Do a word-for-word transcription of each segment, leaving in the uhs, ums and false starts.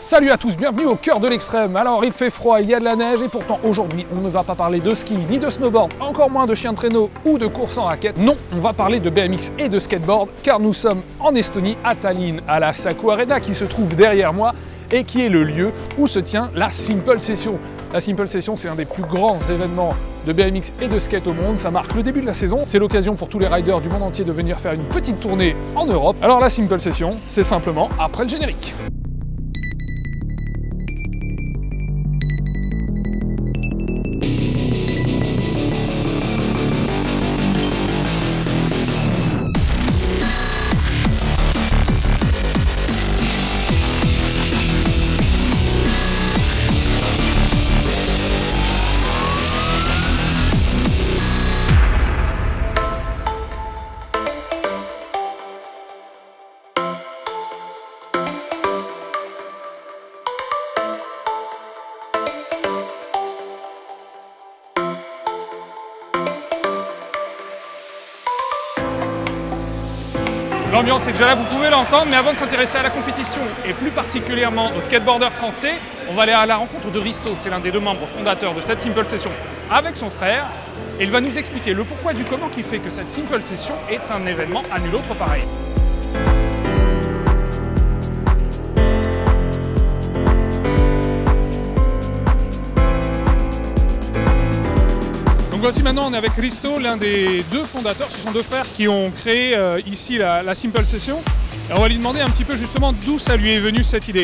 Salut à tous, bienvenue au cœur de l'extrême. Alors il fait froid, il y a de la neige et pourtant aujourd'hui on ne va pas parler de ski, ni de snowboard, encore moins de chien de traîneau ou de course en raquette. Non, on va parler de B M X et de skateboard car nous sommes en Estonie, à Tallinn, à la Saku Arena qui se trouve derrière moi et qui est le lieu où se tient la Simple Session. La Simple Session, c'est un des plus grands événements de B M X et de skate au monde. Ça marque le début de la saison. C'est l'occasion pour tous les riders du monde entier de venir faire une petite tournée en Europe. Alors la Simple Session, c'est simplement après le générique. L'ambiance est déjà là, vous pouvez l'entendre, mais avant de s'intéresser à la compétition et plus particulièrement aux skateboarders français, on va aller à la rencontre de Risto, c'est l'un des deux membres fondateurs de cette Simple Session, avec son frère, et il va nous expliquer le pourquoi du comment qui fait que cette Simple Session est un événement à nul autre pareil. Donc voici, maintenant on est avec Risto, l'un des deux fondateurs, ce sont deux frères qui ont créé euh, ici la, la Simple Session. Et on va lui demander un petit peu justement d'où ça lui est venu cette idée.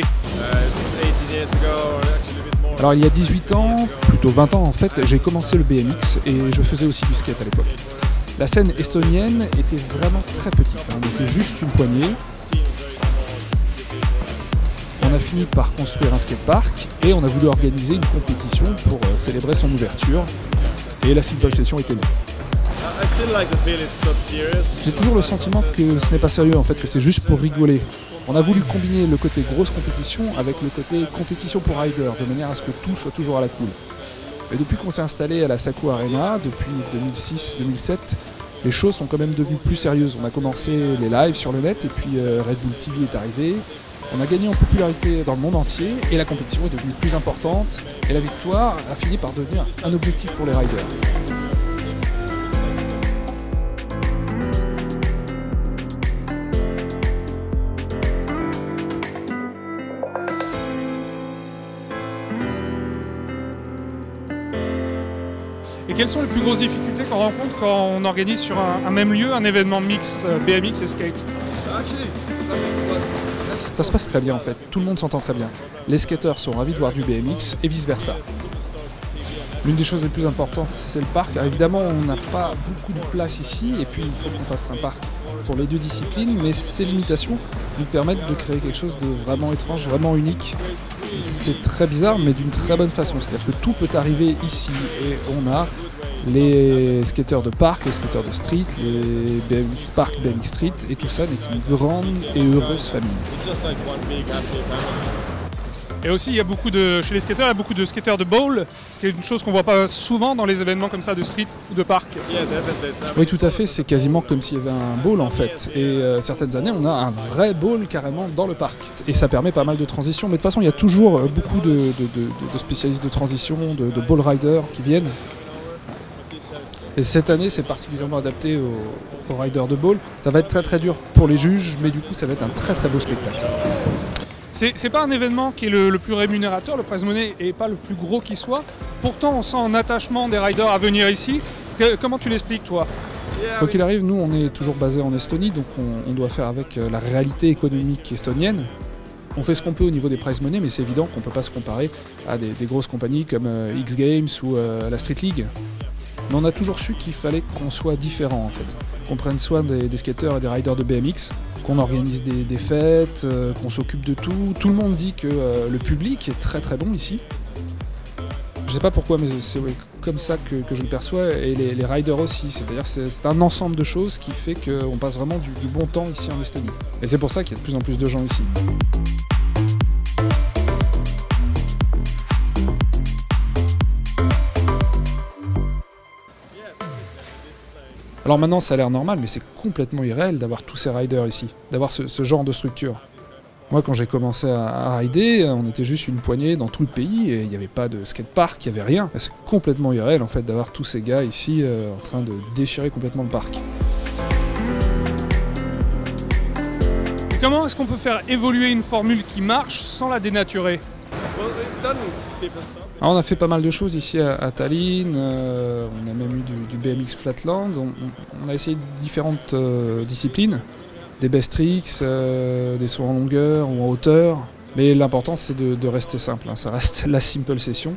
Alors il y a dix-huit ans, plutôt vingt ans en fait, j'ai commencé le B M X et je faisais aussi du skate à l'époque. La scène estonienne était vraiment très petite, hein. On était juste une poignée. On a fini par construire un skatepark et on a voulu organiser une compétition pour euh, célébrer son ouverture. Et la Simple Session était née. J'ai toujours le sentiment que ce n'est pas sérieux en fait, que c'est juste pour rigoler. On a voulu combiner le côté grosse compétition avec le côté compétition pour rider, de manière à ce que tout soit toujours à la cool. Et depuis qu'on s'est installé à la Saku Arena, depuis deux mille six deux mille sept, les choses sont quand même devenues plus sérieuses. On a commencé les lives sur le net et puis euh, Red Bull T V est arrivé. On a gagné en popularité dans le monde entier et la compétition est devenue plus importante et la victoire a fini par devenir un objectif pour les riders. Et quelles sont les plus grosses difficultés qu'on rencontre quand on organise sur un, un même lieu un événement mixte B M X et skate? Ça se passe très bien en fait, tout le monde s'entend très bien. Les skateurs sont ravis de voir du B M X et vice versa. L'une des choses les plus importantes, c'est le parc. Alors évidemment, on n'a pas beaucoup de place ici et puis il faut qu'on fasse un parc pour les deux disciplines, mais ces limitations nous permettent de créer quelque chose de vraiment étrange, vraiment unique. C'est très bizarre, mais d'une très bonne façon. C'est-à-dire que tout peut arriver ici et on a les skateurs de parc, les skateurs de street, les B M X park, B M X street, et tout ça n'est qu'une grande et heureuse famille. Et aussi, il y a beaucoup de, chez les skateurs, il y a beaucoup de skateurs de bowl, ce qui est une chose qu'on ne voit pas souvent dans les événements comme ça de street ou de parc. Oui, tout à fait, c'est quasiment comme s'il y avait un bowl en fait. Et euh, certaines années, on a un vrai bowl carrément dans le parc. Et ça permet pas mal de transitions. Mais de toute façon, il y a toujours beaucoup de, de, de, de spécialistes de transition, de, de ball riders qui viennent. Et cette année, c'est particulièrement adapté aux, aux riders de ball. Ça va être très très dur pour les juges, mais du coup, ça va être un très très beau spectacle. C'est pas un événement qui est le, le plus rémunérateur, le prize money n'est pas le plus gros qui soit. Pourtant, on sent un attachement des riders à venir ici. Que, comment tu l'expliques, toi? Quoi qu'il arrive, nous, on est toujours basé en Estonie, donc on, on doit faire avec la réalité économique estonienne. On fait ce qu'on peut au niveau des prize money, mais c'est évident qu'on ne peut pas se comparer à des, des grosses compagnies comme euh, X Games ou euh, la Street League. Mais on a toujours su qu'il fallait qu'on soit différent en fait, qu'on prenne soin des, des skateurs et des riders de B M X, qu'on organise des, des fêtes, euh, qu'on s'occupe de tout. Tout le monde dit que euh, le public est très très bon ici. Je sais pas pourquoi, mais c'est ouais, comme ça que, que je le perçois, et les, les riders aussi. C'est-à-dire c'est c'est un ensemble de choses qui fait qu'on passe vraiment du, du bon temps ici en Estonie. Et c'est pour ça qu'il y a de plus en plus de gens ici. Alors maintenant ça a l'air normal, mais c'est complètement irréel d'avoir tous ces riders ici, d'avoir ce, ce genre de structure. Moi, quand j'ai commencé à, à rider, on était juste une poignée dans tout le pays et il n'y avait pas de skatepark, il n'y avait rien. C'est complètement irréel en fait d'avoir tous ces gars ici euh, en train de déchirer complètement le parc. Et comment est-ce qu'on peut faire évoluer une formule qui marche sans la dénaturer? Alors, on a fait pas mal de choses ici à, à Tallinn, euh, on a même eu du, du B M X Flatland, on, on a essayé différentes euh, disciplines, des best tricks, euh, des sauts en longueur ou en hauteur, mais l'important c'est de, de rester simple, hein. Ça reste la simple session.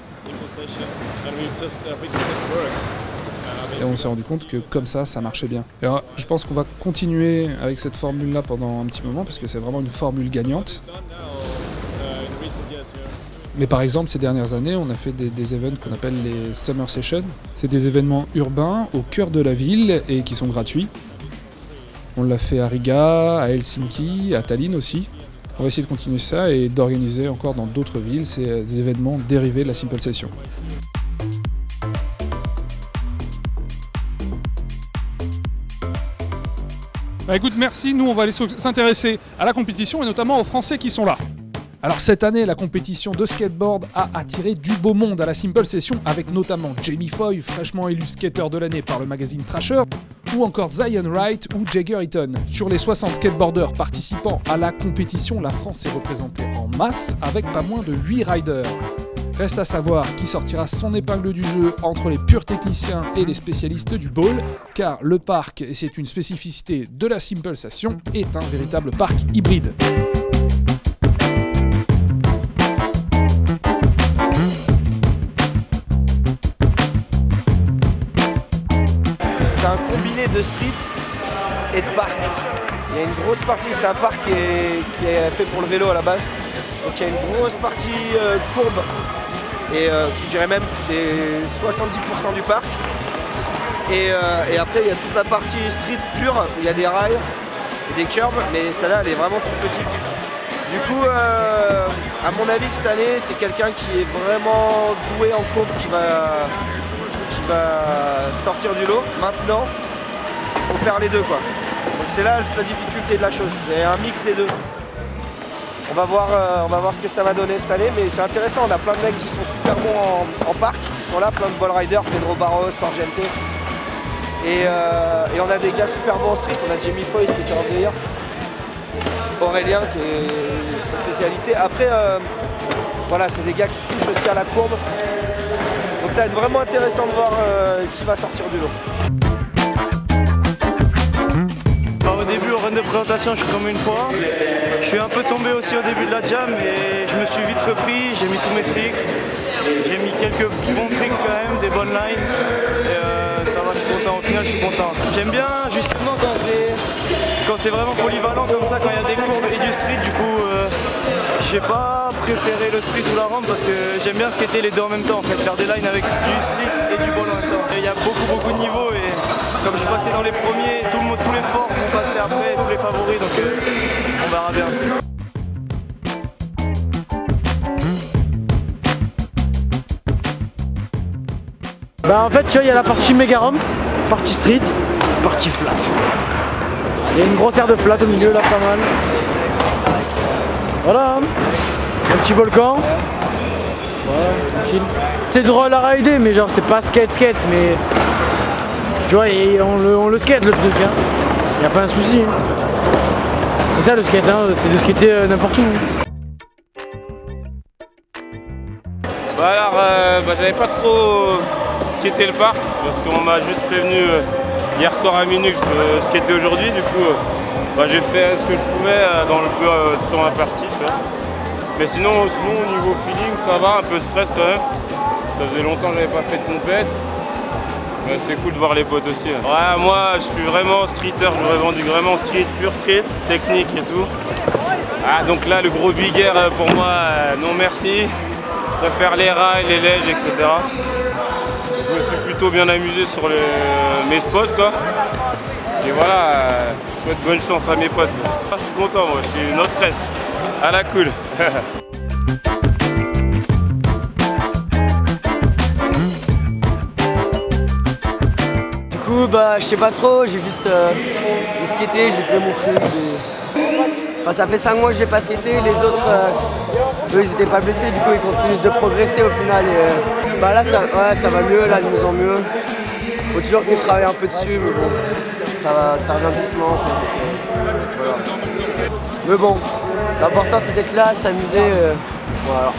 Et on s'est rendu compte que comme ça, ça marchait bien. Et alors, je pense qu'on va continuer avec cette formule-là pendant un petit moment parce que c'est vraiment une formule gagnante. Mais par exemple, ces dernières années, on a fait des, des événements qu'on appelle les Summer Sessions. C'est des événements urbains au cœur de la ville et qui sont gratuits. On l'a fait à Riga, à Helsinki, à Tallinn aussi. On va essayer de continuer ça et d'organiser encore dans d'autres villes ces événements dérivés de la Simple Session. Bah écoute, merci. Nous, on va aller s'intéresser à la compétition et notamment aux Français qui sont là. Alors cette année, la compétition de skateboard a attiré du beau monde à la Simple Session avec notamment Jamie Foy, fraîchement élu skater de l'année par le magazine Thrasher, ou encore Zion Wright ou Jagger Eaton. Sur les soixante skateboarders participant à la compétition, la France est représentée en masse avec pas moins de huit riders. Reste à savoir qui sortira son épingle du jeu entre les purs techniciens et les spécialistes du ball, car le parc, et c'est une spécificité de la Simple Session, est un véritable parc hybride. C'est un combiné de street et de parc. Il y a une grosse partie, c'est un parc qui est, qui est fait pour le vélo à la base. Donc il y a une grosse partie euh, courbe. Et euh, je dirais même que c'est soixante-dix pour cent du parc. Et, euh, et après il y a toute la partie street pure, où il y a des rails et des curbs, mais celle-là elle est vraiment toute petite. Du coup, euh, à mon avis cette année, c'est quelqu'un qui est vraiment doué en courbe qui va... qui va sortir du lot. Maintenant, il faut faire les deux quoi. Donc c'est là la difficulté de la chose, c'est un mix des deux. On va voir, euh, on va voir ce que ça va donner cette année, mais c'est intéressant, on a plein de mecs qui sont super bons en, en parc, qui sont là, plein de ball riders, Pedro Barros, Sorgente. Et, euh, et on a des gars super bons en street, on a Jamie Foy, skater of the year, Aurélien qui est sa spécialité. Après, euh, voilà, c'est des gars qui touchent aussi à la courbe. Donc ça va être vraiment intéressant de voir euh, qui va sortir du lot. Alors, au début, au run de présentation, je suis comme une fois. Je suis un peu tombé aussi au début de la jam, mais je me suis vite repris, j'ai mis tous mes tricks. J'ai mis quelques bons tricks quand même, des bonnes lines. Et euh, ça va, je suis content, au final je suis content. J'aime bien justement quand c'est quand c'est vraiment polyvalent comme ça, quand il y a des courbes et du street, du coup euh, j'ai pas préféré le street ou la rampe parce que j'aime bien skater les deux en même temps, en fait, faire des lines avec du street et du ball en même temps. Et il y a beaucoup beaucoup de niveaux et comme je suis passé dans les premiers, tout le monde, tous les forts vont passer après, tous les favoris, donc euh, on verra bien. Bah en fait tu vois il y a la partie méga ramp, partie street, partie flat. Il y a une grosse aire de flat au milieu là pas mal. Voilà, un petit volcan. Voilà, tranquille. C'est drôle à rider mais genre c'est pas skate skate mais tu vois et on, le, on le skate le truc hein. Y a pas un souci. C'est ça le skate hein, c'est de skater euh, n'importe où. Bah alors euh, bah, j'avais pas trop skaté le parc parce qu'on m'a juste prévenu euh, hier soir à minuit que je peux skater aujourd'hui, du coup euh, bah, j'ai fait ce que je pouvais euh, dans le peu euh, de temps imparti. Mais sinon, sinon au niveau feeling ça va, un peu de stress quand même. Ça faisait longtemps que j'avais pas fait de compète. Mais c'est cool de voir les potes aussi. Hein. Ouais, moi je suis vraiment streeter, je revendique vraiment street, pur street, technique et tout. Ah, donc là le gros big air pour moi, euh, non merci. Je préfère les rails, les lèges, et cetera. Je me suis plutôt bien amusé sur les, mes spots quoi. Et voilà, euh, je souhaite bonne chance à mes potes. Quoi. Je suis content moi, je suis no stress. À la cool. Du coup bah je sais pas trop, j'ai juste euh, j'ai skaté, j'ai fait mon truc, j'ai... bah, ça fait cinq mois que j'ai pas skaté, les autres, euh, eux ils étaient pas blessés, du coup ils continuent de progresser au final. Et, euh, bah là ça, ouais, ça va mieux, là de mieux en mieux. Faut toujours que je travaille un peu dessus, mais bon, ça, va, ça revient doucement. Donc, euh, voilà. Mais bon, l'important c'est d'être là, s'amuser, euh, voilà.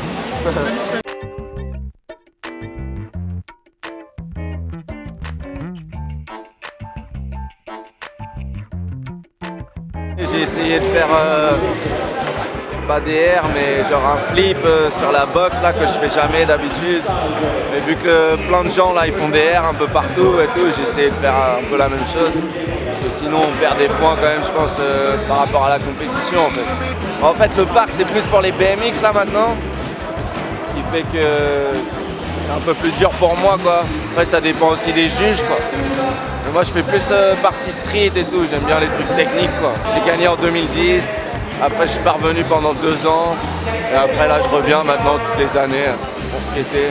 J'ai essayé de faire euh, pas des R mais genre un flip euh, sur la box là que je fais jamais d'habitude. Mais vu que plein de gens là ils font des R un peu partout et tout, j'ai essayé de faire un peu la même chose. Parce que sinon on perd des points quand même je pense euh, par rapport à la compétition en fait. En fait le parc c'est plus pour les B M X là maintenant. Ce qui fait que c'est un peu plus dur pour moi quoi. Après ça dépend aussi des juges quoi. Mais moi je fais plus euh, partie street et tout, j'aime bien les trucs techniques quoi. J'ai gagné en deux mille dix, après je suis pas revenu pendant deux ans et après là je reviens maintenant toutes les années pour skater.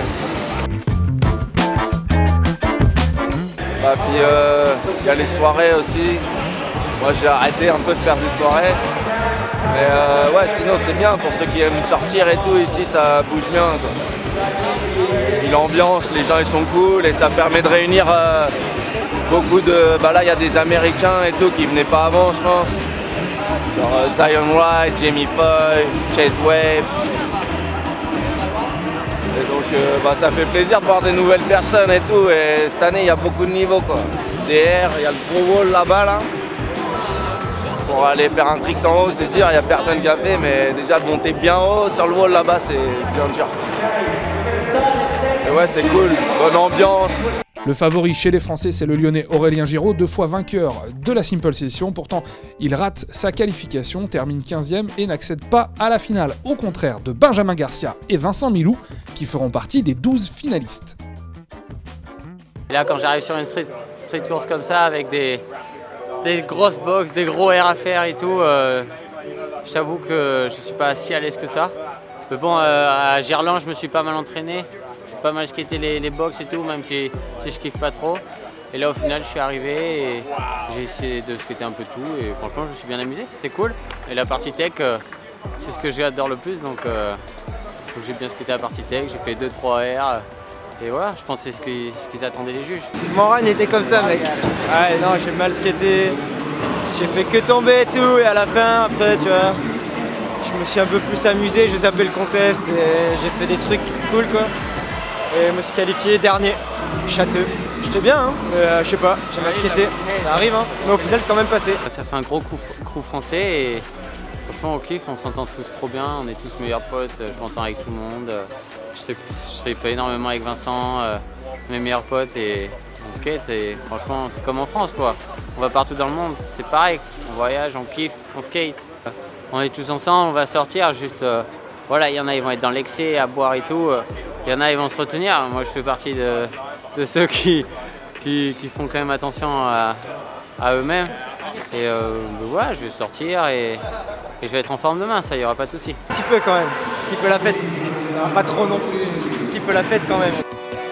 Bah, puis il euh, y a les soirées aussi. Moi j'ai arrêté un peu de faire des soirées. Mais euh, ouais sinon c'est bien pour ceux qui aiment sortir et tout, ici ça bouge bien quoi. Et l'ambiance, les gens ils sont cool et ça permet de réunir euh, beaucoup de... Bah là il y a des Américains et tout qui venaient pas avant je pense. Genre euh, Zion Wright, Jamie Foy, Chase Wave. Et donc euh, bah, ça fait plaisir de voir des nouvelles personnes et tout. Et cette année il y a beaucoup de niveaux quoi. D R, il y a le gros wall là-bas là. Pour aller faire un trick en haut c'est dur, il n'y a personne qui a fait, mais déjà de monter bien haut sur le wall là-bas c'est bien dur. Et ouais c'est cool, bonne ambiance. Le favori chez les Français, c'est le Lyonnais Aurélien Giraud, deux fois vainqueur de la Simple Session. Pourtant, il rate sa qualification, termine quinzième et n'accède pas à la finale, au contraire de Benjamin Garcia et Vincent Milou, qui feront partie des douze finalistes. Et là, quand j'arrive sur une street, street course comme ça, avec des, des grosses box, des gros R à faire et tout, euh, je t'avoue que je suis pas si à l'aise que ça. Mais bon, euh, à Gerland, je me suis pas mal entraîné. Pas mal skater les, les box et tout, même si, si je kiffe pas trop. Et là au final je suis arrivé et j'ai essayé de skater un peu tout et franchement je me suis bien amusé, c'était cool. Et la partie tech, euh, c'est ce que j'adore le plus, donc, euh, donc j'ai bien skaté la partie tech, j'ai fait deux trois R. Et voilà, je pense que c'est ce qu'ils ce qu'ils attendaient les juges. Mon run était comme ça mec. Ouais non j'ai mal skaté, j'ai fait que tomber et tout et à la fin après tu vois, je me suis un peu plus amusé, j'ai zappé le contest et j'ai fait des trucs cool quoi. Et je me suis qualifié dernier, châteux. J'étais bien, hein, mais euh, je sais pas, j'ai mal skaté, ça arrive, hein, mais au final c'est quand même passé. Ça fait un gros crew, crew français et franchement on kiffe, on s'entend tous trop bien, on est tous meilleurs potes, je m'entends avec tout le monde. Je ne pas énormément avec Vincent, euh, mes meilleurs potes et on skate et franchement c'est comme en France quoi. On va partout dans le monde, c'est pareil, on voyage, on kiffe, on skate. On est tous ensemble, on va sortir, juste euh, voilà, il y en a ils vont être dans l'excès à boire et tout. Euh, Il y en a, ils vont se retenir. Moi, je fais partie de, de ceux qui, qui, qui font quand même attention à, à eux-mêmes. Et euh, ben voilà, je vais sortir et, et je vais être en forme demain, ça, il n'y aura pas de souci. Un petit peu quand même, un petit peu la fête. Pas trop non plus, un petit peu la fête quand même.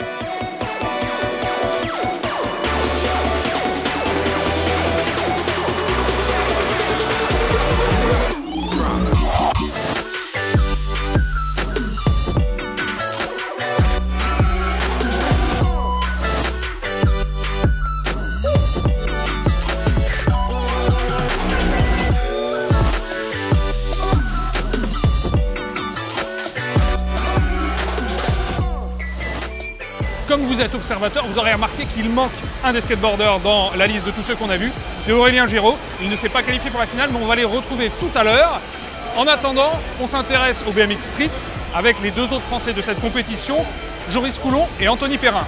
Comme vous êtes observateur, vous aurez remarqué qu'il manque un des skateboarders dans la liste de tous ceux qu'on a vus. C'est Aurélien Giraud. Il ne s'est pas qualifié pour la finale, mais on va les retrouver tout à l'heure. En attendant, on s'intéresse au B M X Street avec les deux autres Français de cette compétition, Joris Coulon et Anthony Perrin.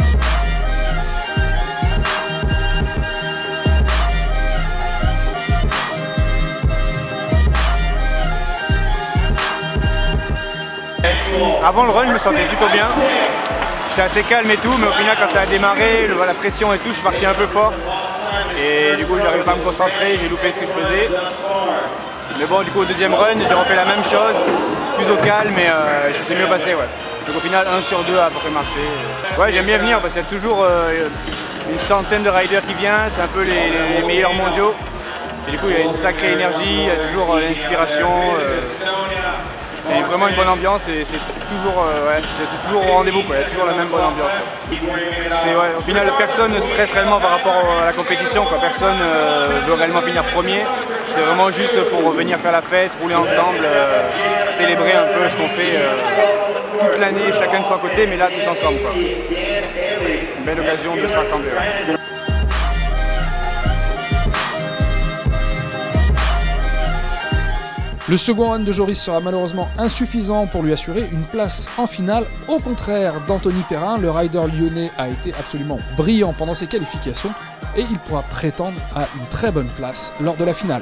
Avant le run, je me sentais plutôt bien. J'étais assez calme et tout, mais au final, quand ça a démarré, le, la pression et tout, je suis parti un peu fort. Et du coup, j'arrive pas à me concentrer, j'ai loupé ce que je faisais. Mais bon, du coup, au deuxième run, j'ai refait la même chose, plus au calme, mais euh, ça s'est mieux passé, ouais. Donc au final, un sur deux a à peu près marché. Ouais, j'aime bien venir parce qu'il y a toujours euh, une centaine de riders qui viennent, c'est un peu les, les meilleurs mondiaux. Et du coup, il y a une sacrée énergie, il y a toujours euh, l'inspiration. Euh, et vraiment une bonne ambiance et c'est toujours, euh, ouais, c'est toujours au rendez-vous, il y a toujours la même bonne ambiance. Ouais, au final, personne ne stresse réellement par rapport à la compétition, quoi. Personne euh, veut réellement finir premier. C'est vraiment juste pour venir faire la fête, rouler ensemble, euh, célébrer un peu ce qu'on fait euh, toute l'année, chacun de son côté, mais là tous ensemble, quoi. Une belle occasion de se rassembler. Ouais. Le second run de Joris sera malheureusement insuffisant pour lui assurer une place en finale. Au contraire d'Anthony Perrin, le rider lyonnais a été absolument brillant pendant ses qualifications et il pourra prétendre à une très bonne place lors de la finale.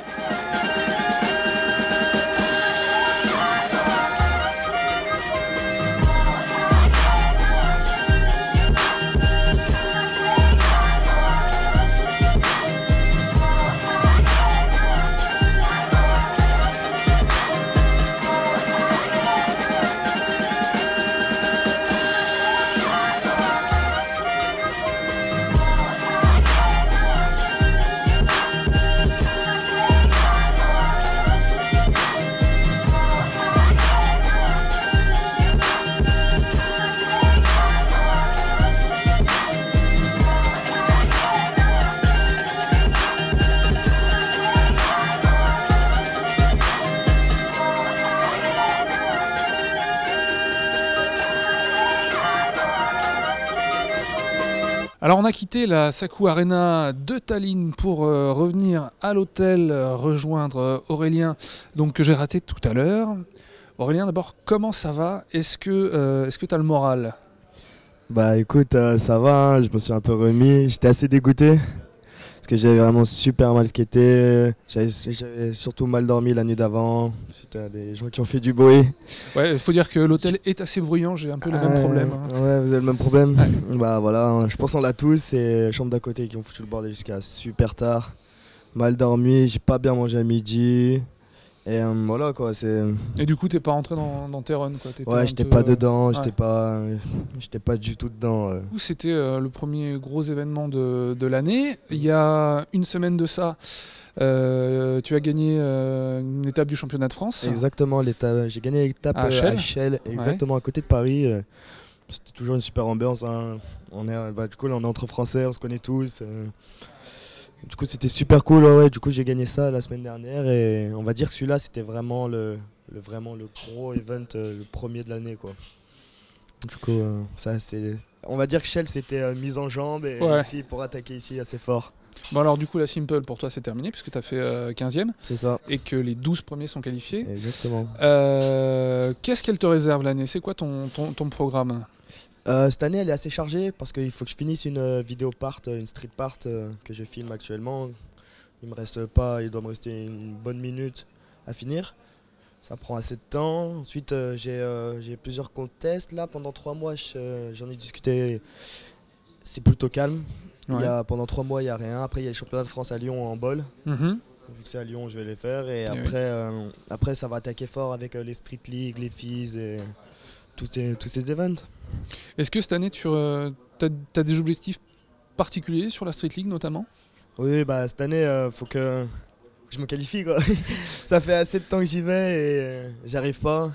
Alors on a quitté la Sakou Arena de Tallinn pour euh, revenir à l'hôtel, euh, rejoindre euh, Aurélien, donc, que j'ai raté tout à l'heure. Aurélien, d'abord, comment ça va? Est-ce que euh, est-ce que tu as le moral? Bah écoute, euh, ça va, hein, je me suis un peu remis, j'étais assez dégoûté. Parce que j'avais vraiment super mal skaté, j'avais surtout mal dormi la nuit d'avant, c'était des gens qui ont fait du bruit. Ouais, il faut dire que l'hôtel est assez bruyant, j'ai un peu le euh, même problème. Hein. Ouais, vous avez le même problème. Ouais. Bah voilà, je pense qu'on l'a tous, c'est les chambres d'à côté qui ont foutu le bordel jusqu'à super tard. Mal dormi, j'ai pas bien mangé à midi. Et euh, voilà quoi, c'est... Et du coup, t'es pas rentré dans, dans tes runs quoi? Ouais, j'étais pas dedans, j'étais pas, j'étais pas du tout dedans. Ouais. C'était euh, le premier gros événement de, de l'année. Il y a une semaine de ça, euh, tu as gagné euh, une étape du championnat de France. Exactement, j'ai gagné l'étape à Chelles, à Chelles exactement ouais. à côté de Paris. Euh, C'était toujours une super ambiance. Hein. On est, bah, du coup, là, on est entre Français, on se connaît tous. Euh, Du coup c'était super cool, ouais. Du coup j'ai gagné ça la semaine dernière et on va dire que celui-là c'était vraiment le, le, vraiment le gros event, euh, le premier de l'année quoi. Du coup euh, ça c'est, on va dire que Shell c'était euh, mise en jambe et ouais. ici pour attaquer ici assez fort. Bon alors du coup la Simple pour toi c'est terminé puisque tu as fait euh, quinzième. C'est ça. Et que les douze premiers sont qualifiés. Exactement. Euh, Qu'est-ce qu'elle te réserve l'année? C'est quoi ton, ton, ton programme? Euh, cette année elle est assez chargée parce qu'il faut que je finisse une euh, vidéo part, une street part euh, que je filme actuellement. Il me reste pas, il doit me rester une bonne minute à finir. Ça prend assez de temps. Ensuite euh, j'ai euh, plusieurs contests là pendant trois mois. J'en euh, ai discuté. C'est plutôt calme. Ouais. Il y a, pendant trois mois il n'y a rien. Après il y a le championnat de France à Lyon en bol. Mm-hmm. Vu que c'est à Lyon je vais les faire et, et après, oui. euh, après ça va attaquer fort avec euh, les street league, les filles et tous ces, tous ces events. Est-ce que cette année, tu euh, as, as des objectifs particuliers sur la Street League notamment? Oui, bah, cette année, il euh, faut que je me qualifie. Quoi. Ça fait assez de temps que j'y vais et euh, j'arrive pas.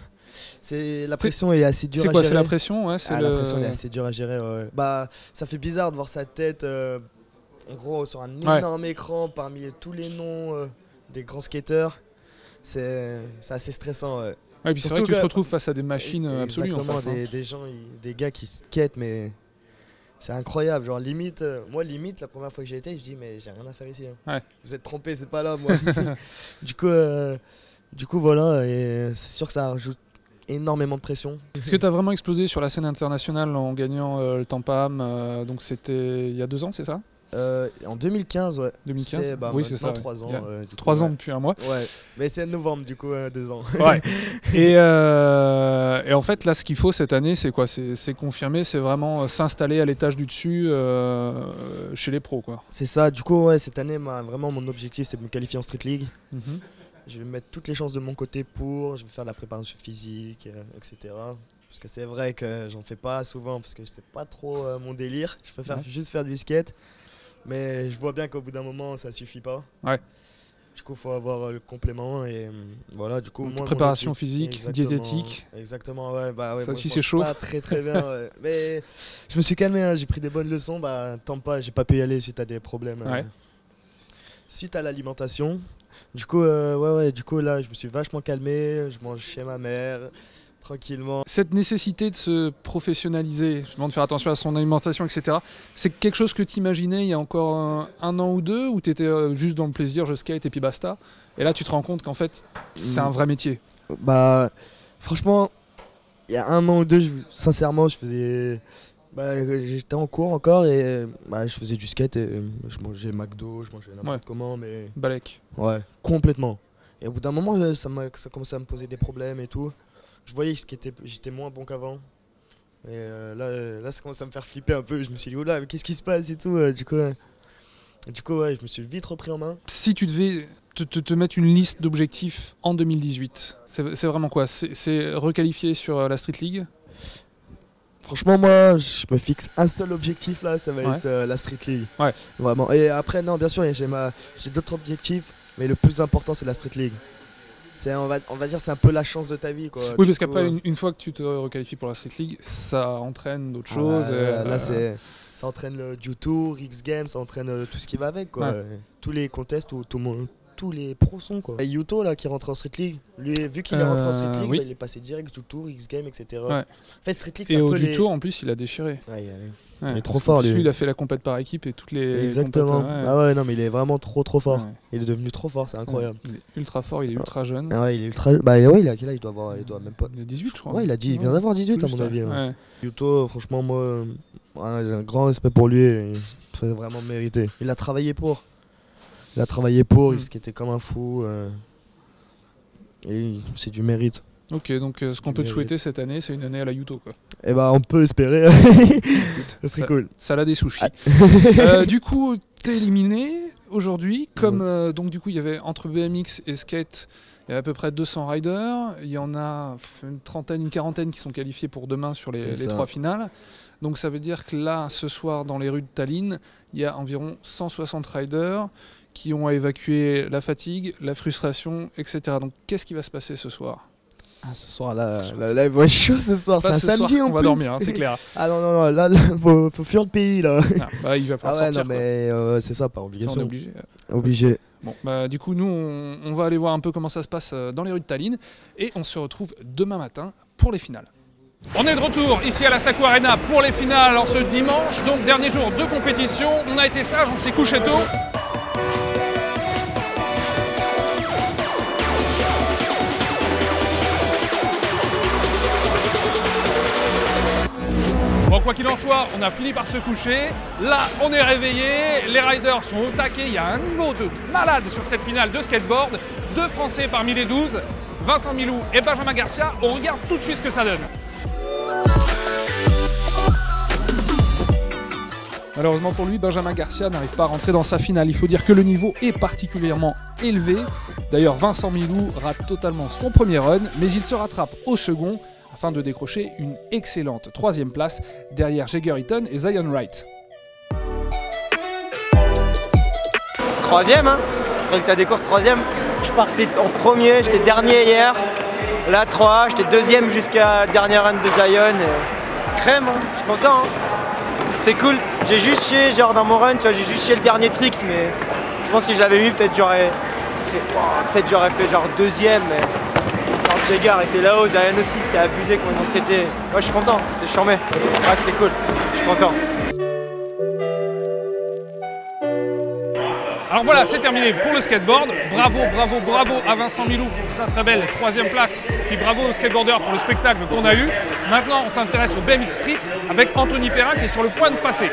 La pression est, est assez dure à quoi, gérer. C'est quoi, c'est la pression ouais, ah, le... La pression est assez dure à gérer. Ouais. Bah, ça fait bizarre de voir sa tête, euh, en gros, sur un énorme ouais. écran parmi tous les noms euh, des grands skateurs. C'est assez stressant. Ouais. Ouais, puis c'est vrai que tu te retrouves face à des machines absolues en face. Des, hein. des gens, des gars qui skatent, mais c'est incroyable. Genre limite, euh, moi limite la première fois que j'y étais, je dis mais j'ai rien à faire ici. Hein. Ouais. Vous êtes trompés, c'est pas là moi. du coup, euh, du coup voilà, et c'est sûr que ça rajoute énormément de pression. Est-ce que tu as vraiment explosé sur la scène internationale en gagnant euh, le Tampam euh, donc c'était il y a deux ans, c'est ça? Euh, en deux mille quinze, ouais. deux mille quinze bah, oui, c'est ça. trois ans. Euh, trois ans depuis un mois. Ouais, mais c'est novembre, du coup, euh, deux ans. Ouais. et, euh, et en fait, là, ce qu'il faut cette année, c'est quoi? C'est confirmer, c'est vraiment s'installer à l'étage du dessus euh, chez les pros, quoi. C'est ça, du coup, ouais, cette année, ma, vraiment, mon objectif, c'est de me qualifier en Street League. Mm-hmm. Je vais mettre toutes les chances de mon côté pour, je vais faire de la préparation physique, euh, et cetera. Parce que c'est vrai que j'en fais pas souvent, parce que c'est pas trop euh, mon délire. Je préfère ouais. juste faire du skate. Mais je vois bien qu'au bout d'un moment, ça suffit pas. Ouais. Du coup, il faut avoir euh, le complément et euh, voilà. Du coup, Donc, moi, préparation mon équipe- physique, exactement, diététique. Exactement, ouais. Bah, ouais Ça moi, aussi, je c'est mange chaud. Pas très très bien. Ouais. Mais je me suis calmé. Hein, j'ai pris des bonnes leçons. Bah, tant pas. J'ai pas pu y aller suite à des problèmes. Ouais. euh, suite à l'alimentation. Du coup, euh, ouais, ouais. Du coup, là, je me suis vachement calmé. Je mange chez ma mère. Tranquillement. Cette nécessité de se professionnaliser, justement de faire attention à son alimentation, et cetera, c'est quelque chose que tu imaginais il y a encore un, un an ou deux, où tu étais juste dans le plaisir, je skate et puis basta. Et là, tu te rends compte qu'en fait, c'est un vrai métier. Bah, franchement, il y a un an ou deux, je- sincèrement, je faisais. Bah, j'étais en cours encore et bah, je faisais du skate et euh, je mangeais McDo, je mangeais n'importe Ouais. comment, mais. Balèque. Ouais, complètement. Et au bout d'un moment, euh, ça, m'a, ça commençait à me poser des problèmes et tout. Je voyais que j'étais, j'étais moins bon qu'avant. Et euh, là, euh, là, ça commence à me faire flipper un peu. Je me suis dit, oula, mais qu'est-ce qui se passe et tout. euh, du coup, ouais. du coup ouais, je me suis vite repris en main. Si tu devais te, te- te mettre une liste d'objectifs en deux mille dix-huit, c'est, c'est vraiment quoi? C'est, c'est requalifier sur euh, la Street League? Franchement, moi, je me fixe un seul objectif là, ça va Ouais. être euh, la Street League. Ouais. Vraiment. Et après, non, bien sûr, j'ai, ma, j'ai d'autres objectifs, mais le plus important, c'est la Street League. C'est, on, va, on va dire c'est un peu la chance de ta vie. Quoi. Oui, Du parce coup, qu'après, euh, une, une fois que tu te requalifies pour la Street League, ça entraîne d'autres ah, choses. là, et, là, là, euh, c'est, ça entraîne le Dew Tour, X Games, ça entraîne euh, tout ce qui va avec. Quoi. Ouais. Euh, Tous les contests où tout le monde. Tous les pros sont quoi. Et Yuto là qui rentre en Street League, lui vu qu'il est rentré en Street Euh, League, oui. bah, il est passé direct du Tour, X Game, et cetera. Ouais. En fait Street League c'est Et un au peu du les... tour, en plus, il a déchiré. Ouais, il est- Ouais, il est trop parce fort qu'en plus, lui. il a fait la compète par équipe et toutes les. Exactement. compètes, ouais. Ah ouais non mais il est vraiment trop trop fort. Ouais. Il est devenu trop fort, c'est incroyable. Il est ultra fort, il est ultra jeune. Ah ouais il est ultra. Bah ouais il a quel âge il doit avoir, il doit même pas. Il a dix-huit, je crois. Ouais il a dit, il vient Ouais. d'avoir dix-huit à Plus, mon avis. Ouais. ouais. Yuto franchement moi, euh, ouais, j'ai un grand respect pour lui. Et c'est vraiment mérité. Il a travaillé pour. Il a travaillé pour, Mm. il skatait comme un fou. euh, Et c'est du mérite. Ok, donc euh, ce qu'on du peut te mérite. souhaiter cette année, c'est une année à la Yuto, quoi. Et bah on peut espérer. Ça serait ça- cool. Ça l'a des sushis. Ah. Euh, du coup, t'es éliminé aujourd'hui. Comme euh, donc du coup, il y avait entre B M X et skate, il y avait à peu près deux cents riders. Il y en a une trentaine, une quarantaine qui sont qualifiés pour demain sur les, C'est les ça. trois finales. Donc ça veut dire que là, ce soir, dans les rues de Tallinn, il y a environ cent soixante riders qui ont à évacuer la fatigue, la frustration, et cetera. Donc qu'est-ce qui va se passer ce soir? Ah, ce soir là, là, là, il va être chaud ce soir, c'est Pas un ce soir samedi en qu'on va plus. dormir, hein, c'est clair. Ah non, non, non, là, là faut, faut fuir le pays là. Ah, bah, il va Ah falloir ouais, sortir. non, quoi. mais euh, c'est ça, par Ça, obligation. on est obligé. Obligé. Bon, bah, du coup, nous, on, on va aller voir un peu comment ça se passe euh, dans les rues de Tallinn et on se retrouve demain matin pour les finales. On est de retour ici à la Saco Arena pour les finales en ce dimanche, donc dernier jour de compétition. On a été sage, on s'est couché tôt. Bon, quoi qu'il en soit, on a fini par se coucher. Là, on est réveillé. Les riders sont au taquet. Il y a un niveau de malade sur cette finale de skateboard. Deux Français parmi les douze, Vincent Milou et Benjamin Garcia. On regarde tout de suite ce que ça donne. Malheureusement pour lui, Benjamin Garcia n'arrive pas à rentrer dans sa finale. Il faut dire que le niveau est particulièrement élevé. D'ailleurs, Vincent Milou rate totalement son premier run, mais il se rattrape au second afin de décrocher une excellente troisième place derrière Jagger Eaton et Zion Wright. Troisième, hein. Résultat des courses, troisième. Je partais en premier, j'étais dernier hier. Là, trois, j'étais deuxième jusqu'à la dernière run de Zion. Et... Crème, hein. Je suis content. Hein. C'était cool. J'ai juste chié, genre dans mon run, tu vois, j'ai juste chié le dernier tricks, mais je pense que si je l'avais eu, peut-être j'aurais fait, oh, peut-être j'aurais fait genre deuxième. Mais... Genre Jagger était là-haut, Zion aussi, c'était abusé quand ils ont skaté. Ouais, je suis content, c'était charmé. Ouais, c'était cool. Je suis content. Alors voilà, c'est terminé pour le skateboard. Bravo, bravo, bravo à Vincent Milou pour sa très belle troisième place. Puis bravo aux skateboarders pour le spectacle qu'on a eu. Maintenant, on s'intéresse au B M X Street avec Anthony Perrin qui est sur le point de passer.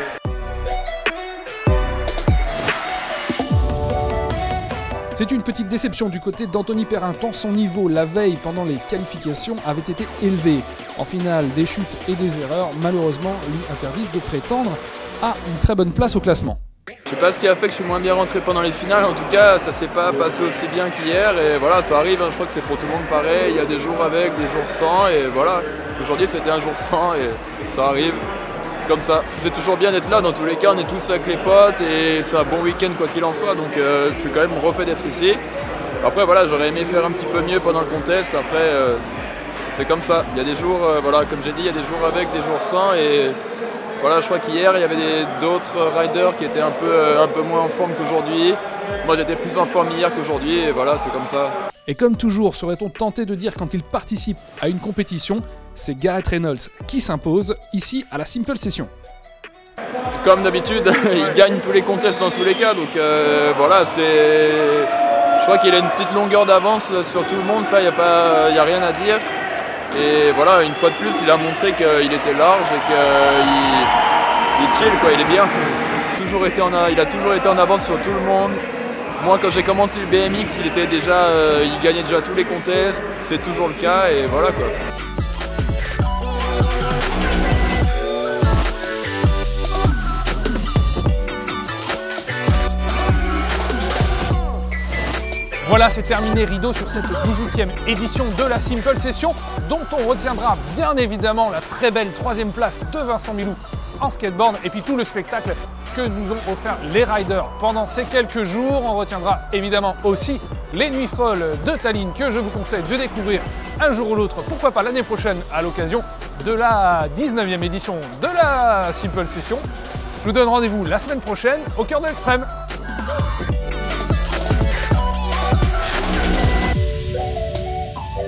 C'est une petite déception du côté d'Anthony Perrin, tant son niveau la veille pendant les qualifications avait été élevé. En finale, des chutes et des erreurs, malheureusement, lui interdisent de prétendre à une très bonne place au classement. Je sais pas ce qui a fait que je suis moins bien rentré pendant les finales, en tout cas ça s'est pas passé aussi bien qu'hier et voilà, ça arrive, hein. Je crois que c'est pour tout le monde pareil, il y a des jours avec, des jours sans et voilà, aujourd'hui c'était un jour sans et ça arrive, c'est comme ça. C'est toujours bien d'être là, dans tous les cas, on est tous avec les potes et c'est un bon week-end quoi qu'il en soit, donc euh, je suis quand même refait d'être ici. Après voilà, j'aurais aimé faire un petit peu mieux pendant le contest, après euh, c'est comme ça. Il y a des jours, euh, voilà, comme j'ai dit, il y a des jours avec, des jours sans et voilà, je crois qu'hier il y avait d'autres riders qui étaient un peu, euh, un peu moins en forme qu'aujourd'hui. Moi j'étais plus en forme hier qu'aujourd'hui et voilà, c'est comme ça. Et comme toujours, serait-on tenté de dire quand il participe à une compétition, c'est Garrett Reynolds qui s'impose ici à la Simple Session. Comme d'habitude, il gagne tous les contests dans tous les cas, donc euh, voilà, c'est... Je crois qu'il a une petite longueur d'avance sur tout le monde, ça, il n'y a, pas... y a rien à dire. Et voilà, une fois de plus, il a montré qu'il était large et qu'il il chill, quoi, il est bien. Toujours été en a... Il a toujours été en avance sur tout le monde. Moi, quand j'ai commencé le B M X, il était déjà, euh, il gagnait déjà tous les contests, c'est toujours le cas et voilà quoi. Voilà, c'est terminé rideau sur cette dix-huitième édition de la Simple Session, dont on retiendra bien évidemment la très belle troisième place de Vincent Milou en skateboard et puis tout le spectacle que nous ont offert les riders pendant ces quelques jours. On retiendra évidemment aussi les nuits folles de Tallinn que je vous conseille de découvrir un jour ou l'autre, pourquoi pas l'année prochaine à l'occasion de la dix-neuvième édition de la Simple Session. Je vous donne rendez-vous la semaine prochaine au cœur de l'extrême.